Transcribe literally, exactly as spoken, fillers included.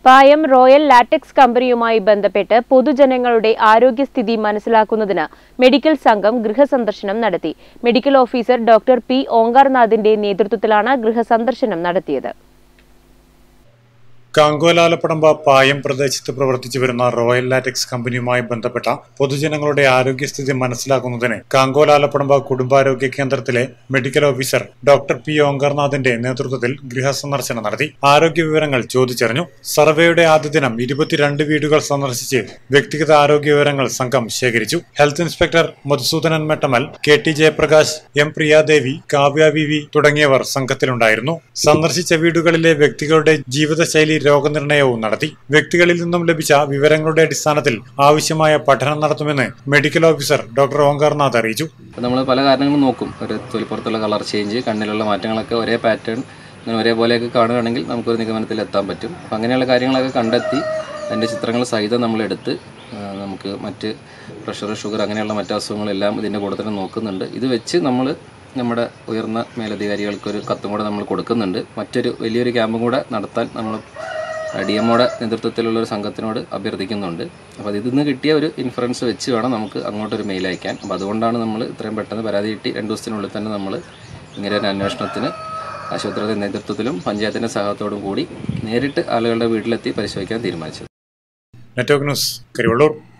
പായം royal latex കമ്പനിയുമായി ബന്ധപ്പെട്ട് പൊതുജനങ്ങളുടെ ആരോഗ്യസ്ഥിതി മനസ്സിലാക്കുന്നതിന് മെഡിക്കൽ സംഘം ഗൃഹസന്ദർശനം നടത്തി. മെഡിക്കൽ ഓഫീസർ ഡോക്ടർ പി ഓങ്കാർനാഥിന്റെ നേതൃത്വത്തിലാണ് ഗൃഹസന്ദർശനം നടത്തിയത്. കാങ്കോലാലപ്പടമ്പ പായം പ്രദേശത്ത് പ്രവർത്തിച്ചു വരുന്ന റോയൽ ലാറ്റക്സ് കമ്പനിയുമായി ബന്ധപ്പെട്ട പൊതുജനങ്ങളുടെ ആരോഗ്യസ്ഥിതി മനസ്സിലാക്കുന്നതിന് കാങ്കോലാലപ്പടമ്പ കുടുംബാരോഗ്യ കേന്ദ്രത്തിലെ മെഡിക്കൽ ഓഫീസർ ഡോക്ടർ പി ഓങ്കാർനാഥിന്റെ നേതൃത്വത്തിൽ ഗൃഹസന്ദർശനം നടത്തി. ആരോഗ്യ വിവരങ്ങൾ ചോദിച്ചറിഞ്ഞു. സർവേയുടെ ആദ്യ ദിനം ഇരുപത്തിരണ്ട് വീടുകൾ സന്ദർശിച്ച് വ്യക്തിഗത ആരോഗ്യ വിവരങ്ങൾ സംഘം ശേഖരിച്ചു. Health inspector Madhusoodanan Mettamal, K T Jayaprakash, M Priyadevi, Kavya V V തുടങ്ങിയവർ സംഘത്തിലുണ്ടായിരുന്നു. സന്ദർശിച്ച വീടുകളിലെ വ്യക്തികളുടെ ജീവിതശൈലി രോഗനിർണയവും നടത്തി. വ്യക്തികളിൽ നിന്നും ലഭിച്ച വിവരങ്ങളുടെ അടിസ്ഥാനത്തിൽ ആവശ്യമായ പഠനം നടത്തുമെന്ന് മെഡിക്കൽ ഓഫീസർ ഡോക്ടർ ഓങ്കാർനാഥ് അറിയിച്ചു. നമ്മൾ പല കാരണങ്ങളും നോക്കും. ഒരു തൊലിപ്പുറത്തുള്ള കളർ ചേഞ്ച്, കണ്ണിലുള്ള മാറ്റങ്ങളൊക്കെ ഒരേ പാറ്റേൺ അങ്ങനെ ഒരേപോലെയൊക്കെ കാണുകയാണെങ്കിൽ നമുക്കൊരു നിഗമനത്തിൽ എത്താൻ പറ്റും. അപ്പം അങ്ങനെയുള്ള കാര്യങ്ങളൊക്കെ കണ്ടെത്തി അതിൻ്റെ ചിത്രങ്ങൾ സഹിതം നമ്മളെടുത്ത് നമുക്ക് മറ്റ് പ്രഷർ, ഷുഗർ അങ്ങനെയുള്ള മറ്റ് അസുഖങ്ങളെല്ലാം ഇതിൻ്റെ കൂടെ തന്നെ നോക്കുന്നുണ്ട്. ഇത് വെച്ച് നമ്മൾ നമ്മുടെ ഉയർന്ന മേലധികാരികൾക്കൊരു കത്തും കൂടെ നമ്മൾ കൊടുക്കുന്നുണ്ട്. മറ്റൊരു വലിയൊരു ക്യാമ്പും കൂടെ നടത്താൻ നമ്മൾ ഡി എമ്മോടെ നേതൃത്വത്തിലുള്ളൊരു സംഘത്തിനോട് അഭ്യർത്ഥിക്കുന്നുണ്ട്. അപ്പോൾ ഇതിൽ നിന്ന് കിട്ടിയ ഒരു ഇൻഫറൻസ് വെച്ച് വേണം നമുക്ക് അങ്ങോട്ടൊരു മെയിൽ അയക്കാൻ. അപ്പോൾ അതുകൊണ്ടാണ് നമ്മൾ ഇത്രയും പെട്ടെന്ന് പരാതി കിട്ടി രണ്ട് ദിവസത്തിനുള്ളിൽ തന്നെ നമ്മൾ ഇങ്ങനെ ഒരു അന്വേഷണത്തിന് ആശുപത്രിയുടെ നേതൃത്വത്തിലും പഞ്ചായത്തിൻ്റെ സഹായത്തോടും കൂടി നേരിട്ട് ആളുകളുടെ വീട്ടിലെത്തി പരിശോധിക്കാൻ തീരുമാനിച്ചത്. Network news, Karivellur.